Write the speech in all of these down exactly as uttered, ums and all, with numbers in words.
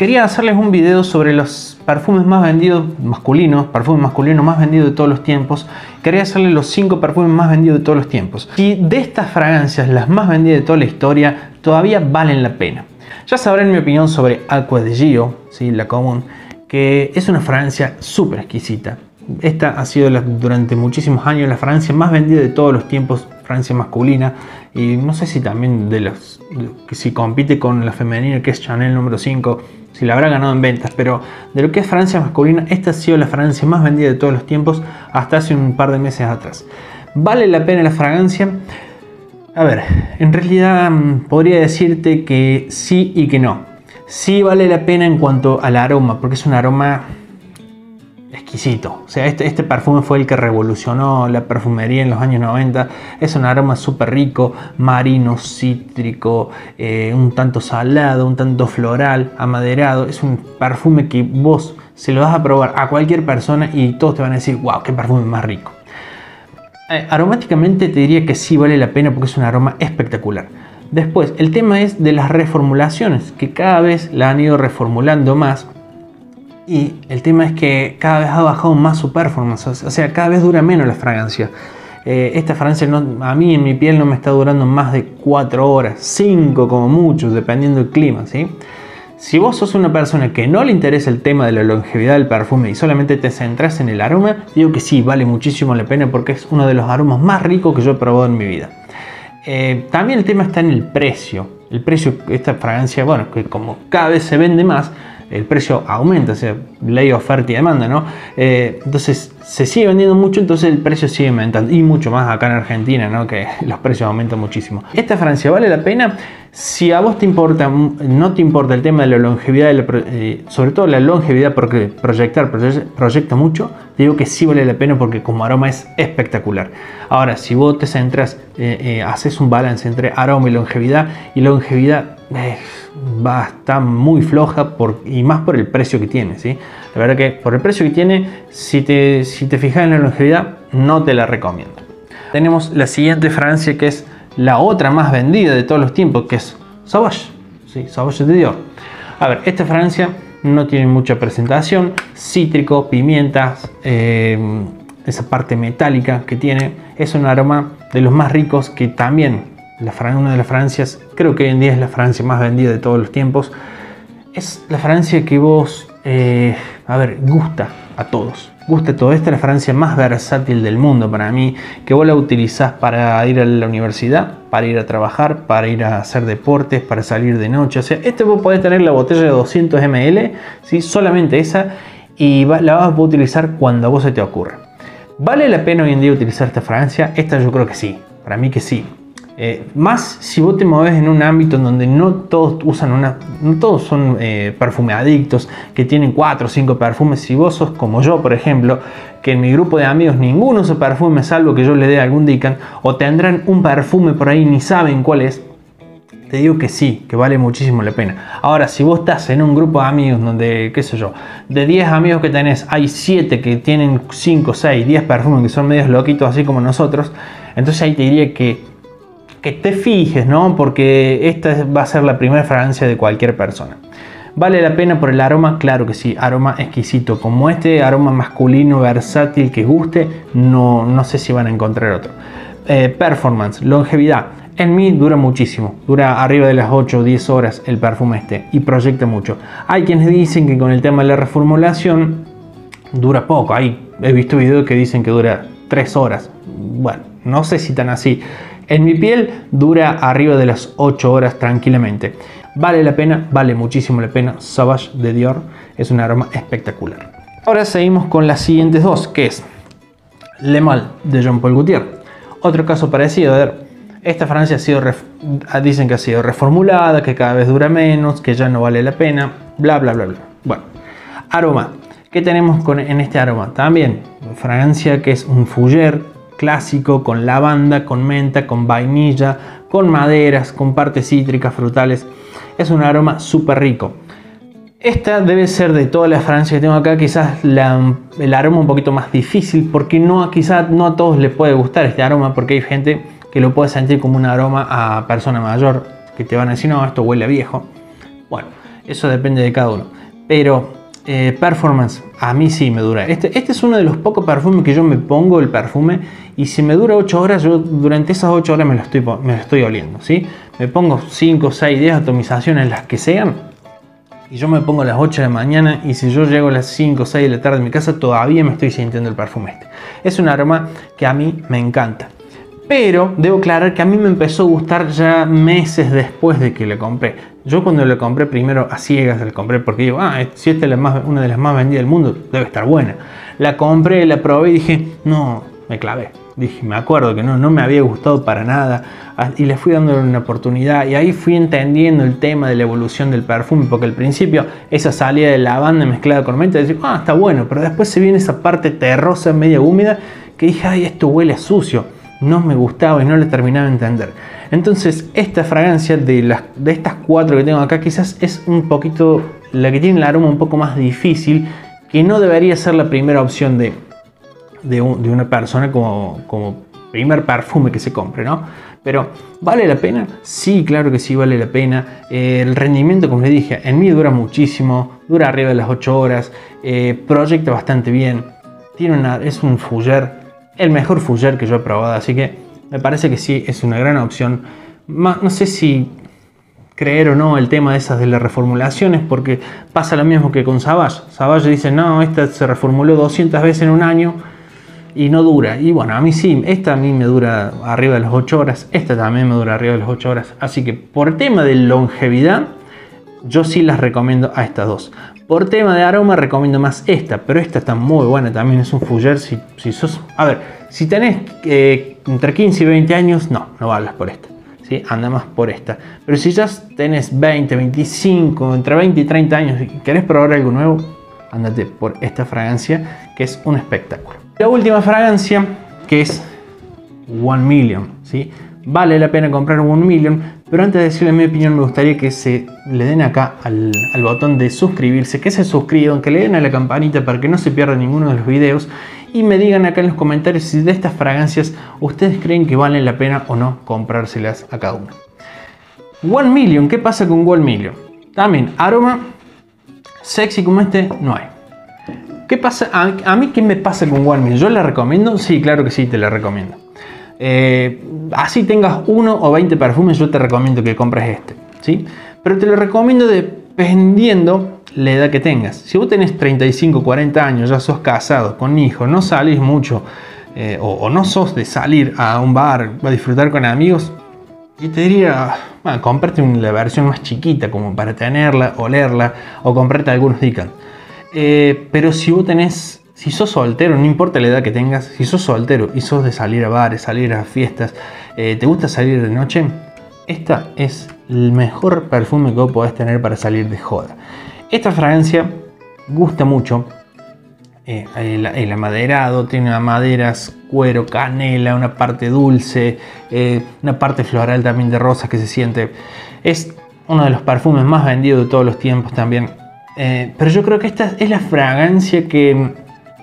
quería hacerles un video sobre los perfumes más vendidos masculinos, perfumes masculinos más vendidos de todos los tiempos. Quería hacerles los cinco perfumes más vendidos de todos los tiempos. Y de estas fragancias, las más vendidas de toda la historia, todavía valen la pena. Ya sabrán mi opinión sobre Acqua di Gio, ¿sí? La común, que es una fragancia súper exquisita. Esta ha sido la, durante muchísimos años la fragancia más vendida de todos los tiempos, fragancia masculina, y no sé si también de los que si compite con la femenina, que es Chanel número cinco, si la habrá ganado en ventas, pero de lo que es fragancia masculina, esta ha sido la fragancia más vendida de todos los tiempos hasta hace un par de meses atrás. ¿Vale la pena la fragancia? A ver, en realidad podría decirte que sí y que no. Sí vale la pena en cuanto al aroma, porque es un aroma exquisito. O sea, este, este perfume fue el que revolucionó la perfumería en los años noventa. Es un aroma súper rico, marino, cítrico, eh, un tanto salado, un tanto floral, amaderado. Es un perfume que vos se lo das a probar a cualquier persona y todos te van a decir, wow, qué perfume más rico. Eh, aromáticamente te diría que sí vale la pena porque es un aroma espectacular. Después, el tema es de las reformulaciones, que cada vez la han ido reformulando más. Y el tema es que cada vez ha bajado más su performance, o sea, cada vez dura menos la fragancia. Eh, esta fragancia no, a mí en mi piel no me está durando más de cuatro horas, cinco como mucho, dependiendo del clima, ¿sí? Si vos sos una persona que no le interesa el tema de la longevidad del perfume y solamente te centras en el aroma, digo que sí, vale muchísimo la pena porque es uno de los aromas más ricos que yo he probado en mi vida. Eh, también el tema está en el precio. El precio de esta fragancia, bueno, que como cada vez se vende más, el precio aumenta, o sea, ley de oferta y demanda, ¿no? Eh, entonces se sigue vendiendo mucho, entonces el precio sigue aumentando, y mucho más acá en Argentina, ¿no? Que los precios aumentan muchísimo. ¿Esta fragancia vale la pena? Si a vos te importa, no te importa el tema de la longevidad, de la, eh, sobre todo la longevidad, porque proyectar proyecta mucho, te digo que sí vale la pena porque como aroma es espectacular. Ahora, si vos te centras, eh, eh, haces un balance entre aroma y longevidad, y longevidad eh, va a estar muy floja por, y más por el precio que tiene, ¿sí? La verdad que por el precio que tiene, si te, si te fijas en la longevidad, no te la recomiendo. Tenemos la siguiente fragancia, que es la otra más vendida de todos los tiempos, que es Sauvage, ¿sí? Sauvage de Dior. A ver, esta fragancia no tiene mucha presentación, cítrico, pimientas, eh, esa parte metálica que tiene, es un aroma de los más ricos, que también la, una de las fragancias, creo que hoy en día es la fragancia más vendida de todos los tiempos. Es la fragancia que vos, eh, a ver, gusta a todos. Gusta todo. Esta es la fragancia más versátil del mundo para mí, que vos la utilizás para ir a la universidad, para ir a trabajar, para ir a hacer deportes, para salir de noche. O sea, este vos podés tener la botella de doscientos mililitros, ¿sí? Solamente esa, y va, la vas a poder utilizar cuando a vos se te ocurra. ¿Vale la pena hoy en día utilizar esta fragancia? Esta yo creo que sí, para mí que sí. Eh, más si vos te mueves en un ámbito en donde no todos usan una, no todos son eh, perfume adictos, que tienen cuatro o cinco perfumes. Si vos sos como yo, por ejemplo, que en mi grupo de amigos ninguno usa perfume salvo que yo le dé algún Dican, o tendrán un perfume por ahí ni saben cuál es, te digo que sí, que vale muchísimo la pena. Ahora, si vos estás en un grupo de amigos donde, qué sé yo, de diez amigos que tenés, hay siete que tienen cinco, seis, diez perfumes que son medios loquitos así como nosotros, entonces ahí te diría que que te fijes, ¿no? Porque esta va a ser la primera fragancia de cualquier persona. ¿Vale la pena por el aroma? Claro que sí, aroma exquisito. Como este aroma masculino, versátil, que guste, no, no sé si van a encontrar otro. Eh, performance, longevidad. En mí dura muchísimo, dura arriba de las ocho o diez horas el perfume este y proyecta mucho. Hay quienes dicen que con el tema de la reformulación dura poco. Hay, he visto videos que dicen que dura tres horas. Bueno, no sé si tan así. En mi piel dura arriba de las ocho horas tranquilamente. ¿Vale la pena? Vale muchísimo la pena. Sauvage de Dior es un aroma espectacular. Ahora seguimos con las siguientes dos, que es Le Mal de Jean Paul Gaultier. Otro caso parecido. A ver, esta fragancia ha sido, dicen que ha sido reformulada, que cada vez dura menos, que ya no vale la pena, bla bla bla bla. Bueno, aroma. ¿Qué tenemos con, en este aroma? También fragancia que es un fougère clásico, con lavanda, con menta, con vainilla, con maderas, con partes cítricas, frutales. Es un aroma súper rico. Esta debe ser de todas las fragancias que tengo acá, quizás la, el aroma un poquito más difícil, porque no, quizás no a todos les puede gustar este aroma, porque hay gente que lo puede sentir como un aroma a persona mayor, que te van a decir, no, esto huele a viejo. Bueno, Eso depende de cada uno. Pero eh, performance, a mí sí me dura. Este, este es uno de los pocos perfumes que yo me pongo el perfume y si me dura ocho horas, yo durante esas ocho horas me lo estoy, me lo estoy oliendo, ¿sí? Me pongo cinco, seis, diez atomizaciones, las que sean, y yo me pongo a las ocho de la mañana y si yo llego a las cinco o seis de la tarde en mi casa, todavía me estoy sintiendo el perfume este. Es un aroma que a mí me encanta. Pero debo aclarar que a mí me empezó a gustar ya meses después de que lo compré. Yo cuando lo compré primero a ciegas, lo compré porque digo, ah, si esta es la más, una de las más vendidas del mundo, debe estar buena. La compré, la probé y dije, no, me clavé. Dije, me acuerdo que no, no me había gustado para nada y le fui dando una oportunidad y ahí fui entendiendo el tema de la evolución del perfume, porque al principio esa salida de lavanda mezclada con menta, decía, ah, está bueno, pero después se viene esa parte terrosa, media húmeda, que dije, ay, esto huele a sucio. No me gustaba y no le terminaba de entender. Entonces esta fragancia de, las, de estas cuatro que tengo acá quizás es un poquito la que tiene el aroma un poco más difícil, que no debería ser la primera opción de, de, un, de una persona como, como primer perfume que se compre, ¿no? Pero ¿vale la pena? Sí, claro que sí vale la pena. Eh, el rendimiento, como les dije, en mí dura muchísimo, dura arriba de las ocho horas, eh, proyecta bastante bien, tiene una, es un fougère, el mejor fougère que yo he probado, así que me parece que sí, es una gran opción. No sé si creer o no el tema de esas de las reformulaciones, porque pasa lo mismo que con Sauvage. Sauvage dice, no, esta se reformuló doscientas veces en un año y no dura. Y bueno, a mí sí, esta a mí me dura arriba de las ocho horas, esta también me dura arriba de las ocho horas. Así que por tema de longevidad, yo sí las recomiendo a estas dos. Por tema de aroma recomiendo más esta, pero esta está muy buena, también es un fougère. Si, si sos, a ver, si tenés eh, entre quince y veinte años, no, no vayas por esta, ¿sí? Anda más por esta. Pero si ya tenés veinte, veinticinco, entre veinte y treinta años y querés probar algo nuevo, andate por esta fragancia que es un espectáculo. La última fragancia, que es One Million, ¿sí? Vale la pena comprar One Million, pero antes de decirle mi opinión me gustaría que se le den acá al, al botón de suscribirse, que se suscriban, que le den a la campanita para que no se pierda ninguno de los videos y me digan acá en los comentarios si de estas fragancias ustedes creen que vale la pena o no comprárselas a cada uno. One Million, ¿qué pasa con One Million? También aroma sexy como este no hay. ¿Qué pasa? A, a mí, ¿qué me pasa con One Million? ¿Yo la recomiendo? Sí, claro que sí, te la recomiendo. Eh, así tengas uno o veinte perfumes, yo te recomiendo que compres este, ¿sí? Pero te lo recomiendo dependiendo la edad que tengas. Si vos tenés treinta y cinco, cuarenta años, ya sos casado, con hijos, no salís mucho eh, o, o no sos de salir a un bar a disfrutar con amigos, y te diría, bueno, comprarte una versión más chiquita como para tenerla, olerla o comprarte algunos Deacon. Eh, pero si vos tenés, si sos soltero, no importa la edad que tengas, si sos soltero y sos de salir a bares, salir a fiestas, eh, te gusta salir de noche, esta es el mejor perfume que vos podés tener para salir de joda. Esta fragancia gusta mucho, eh, el, el amaderado, tiene una maderas, cuero, canela, una parte dulce, eh, una parte floral también de rosas que se siente. Es uno de los perfumes más vendidos de todos los tiempos también. Eh, pero yo creo que esta es la fragancia que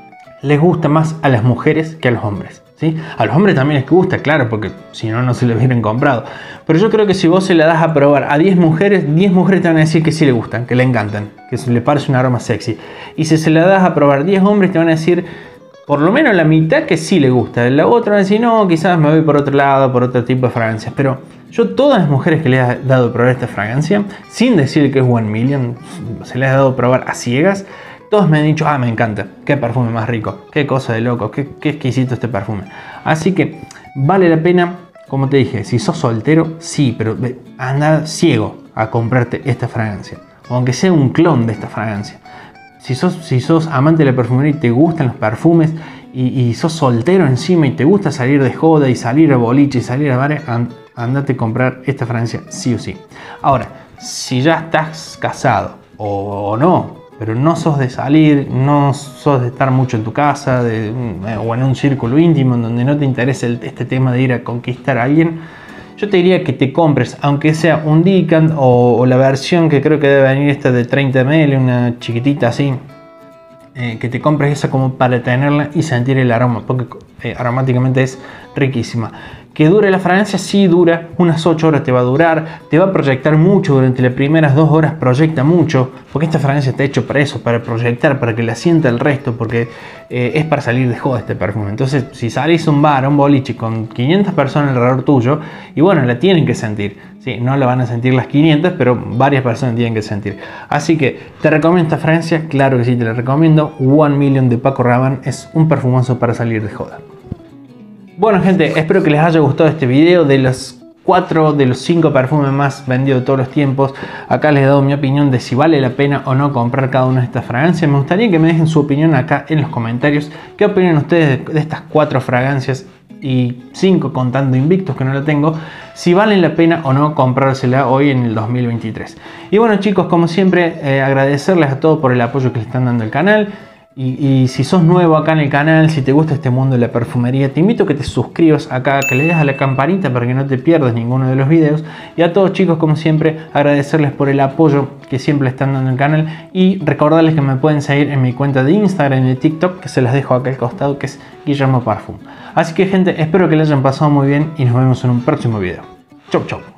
les gusta más a las mujeres que a los hombres, ¿sí? A los hombres también les gusta, claro, porque si no, no se lo hubieran comprado. Pero yo creo que si vos se la das a probar a diez mujeres, diez mujeres te van a decir que sí le gustan, que le encantan, que le parece un aroma sexy. Y si se la das a probar diez hombres, te van a decir por lo menos la mitad que sí le gusta. La otra va a decir, no, quizás me voy por otro lado, por otro tipo de fragancias. Pero yo, todas las mujeres que le he dado a probar esta fragancia, sin decir que es One Million, se les ha dado a probar a ciegas, todos me han dicho, ah, me encanta, qué perfume más rico, qué cosa de loco, qué, qué exquisito este perfume. Así que vale la pena, como te dije, si sos soltero, sí, pero anda ciego a comprarte esta fragancia, o aunque sea un clon de esta fragancia. Si sos, si sos amante de la perfumería y te gustan los perfumes y, y sos soltero encima y te gusta salir de joda y salir a boliche y salir a bares, and, andate a comprar esta fragancia sí o sí. Ahora, si ya estás casado o, o no, pero no sos de salir, no sos de estar mucho en tu casa de, o en un círculo íntimo en donde no te interesa el, este tema de ir a conquistar a alguien, yo te diría que te compres, aunque sea un Deacon o, o la versión que creo que debe venir esta de treinta mililitros, una chiquitita así, eh, que te compres esa como para tenerla y sentir el aroma, porque eh, aromáticamente es riquísima. Que dure la fragancia, sí dura, unas ocho horas te va a durar, te va a proyectar mucho durante las primeras dos horas, proyecta mucho, porque esta fragancia está hecho para eso, para proyectar, para que la sienta el resto, porque eh, es para salir de joda este perfume. Entonces, si salís a un bar, a un boliche con quinientas personas alrededor tuyo, y bueno, la tienen que sentir. Sí, no la van a sentir las quinientas, pero varias personas tienen que sentir. Así que, ¿te recomiendo esta fragancia? Claro que sí, te la recomiendo. One Million de Paco Rabanne es un perfumoso para salir de joda. Bueno gente, espero que les haya gustado este video de los cuatro de los cinco perfumes más vendidos de todos los tiempos. Acá les he dado mi opinión de si vale la pena o no comprar cada una de estas fragancias. Me gustaría que me dejen su opinión acá en los comentarios. ¿Qué opinan ustedes de, de estas cuatro fragancias y cinco contando Invictus, que no la tengo? Si vale la pena o no comprársela hoy en el dos mil veintitrés. Y bueno chicos, como siempre, eh, agradecerles a todos por el apoyo que le están dando al canal. Y, y si sos nuevo acá en el canal, si te gusta este mundo de la perfumería, te invito a que te suscribas acá, que le des a la campanita para que no te pierdas ninguno de los videos. Y a todos chicos, como siempre, agradecerles por el apoyo que siempre le están dando al canal. Y recordarles que me pueden seguir en mi cuenta de Instagram y de TikTok, que se las dejo acá al costado, que es Guillermo Parfum. Así que gente, espero que les hayan pasado muy bien y nos vemos en un próximo video. Chau, chau.